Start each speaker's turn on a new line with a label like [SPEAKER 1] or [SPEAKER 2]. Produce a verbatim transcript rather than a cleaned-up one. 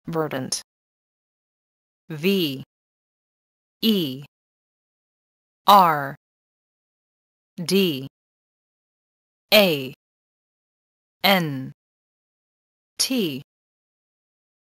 [SPEAKER 1] Verdant. V E R D A N T